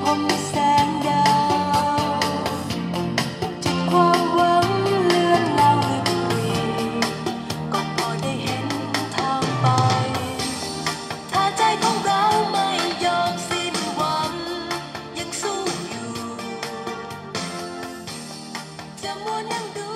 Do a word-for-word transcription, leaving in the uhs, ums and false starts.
มแสงดาวจุดความหวังเลือนลางลึกลีก็พอได้เห็นทางไปถ้าใจของเราไม่ยอมสิ้นหวังยังสู้อยู่จะมัวนั่งดู